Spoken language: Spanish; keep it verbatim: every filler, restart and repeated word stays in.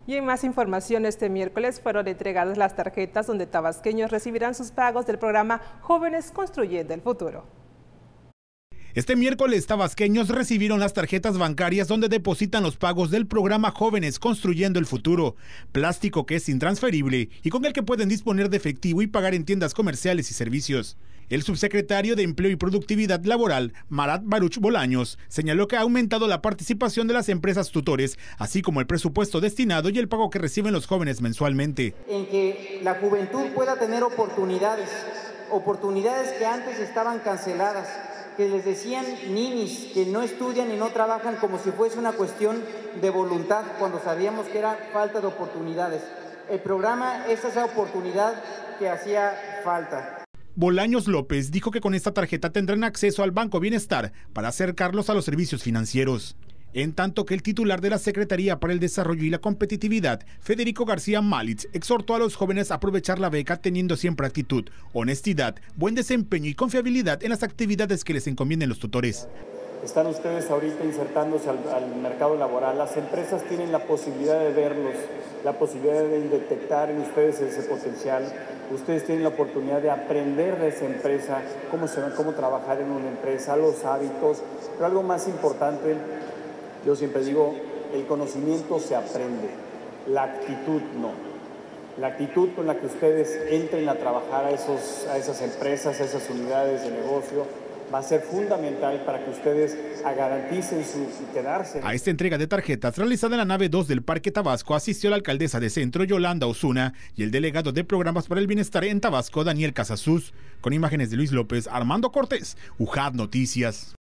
Y en más información, este miércoles fueron entregadas las tarjetas donde tabasqueños recibirán sus pagos del programa Jóvenes Construyendo el Futuro. Este miércoles, tabasqueños recibieron las tarjetas bancarias donde depositan los pagos del programa Jóvenes Construyendo el Futuro, plástico que es intransferible y con el que pueden disponer de efectivo y pagar en tiendas comerciales y servicios. El subsecretario de Empleo y Productividad Laboral, Marat Baruch Bolaños, señaló que ha aumentado la participación de las empresas tutores, así como el presupuesto destinado y el pago que reciben los jóvenes mensualmente. En que la juventud pueda tener oportunidades, oportunidades que antes estaban canceladas, que les decían ninis, que no estudian y no trabajan como si fuese una cuestión de voluntad, cuando sabíamos que era falta de oportunidades. El programa es esa oportunidad que hacía falta. Bolaños López dijo que con esta tarjeta tendrán acceso al Banco Bienestar para acercarlos a los servicios financieros. En tanto que el titular de la Secretaría para el Desarrollo y la Competitividad, Federico García Malitz, exhortó a los jóvenes a aprovechar la beca teniendo siempre actitud, honestidad, buen desempeño y confiabilidad en las actividades que les encomienden los tutores. Están ustedes ahorita insertándose al, al mercado laboral. Las empresas tienen la posibilidad de verlos, la posibilidad de detectar en ustedes ese potencial. Ustedes tienen la oportunidad de aprender de esa empresa, cómo, se, cómo trabajar en una empresa, los hábitos. Pero algo más importante, yo siempre digo, el conocimiento se aprende, la actitud no. La actitud con la que ustedes entren a trabajar a, esos, a esas empresas, a esas unidades de negocio, va a ser fundamental para que ustedes garanticen su, su quedarse. A esta entrega de tarjetas realizada en la nave dos del Parque Tabasco asistió la alcaldesa de Centro, Yolanda Osuna, y el delegado de Programas para el Bienestar en Tabasco, Daniel Casasus. Con imágenes de Luis López, Armando Cortés, U J A D Noticias.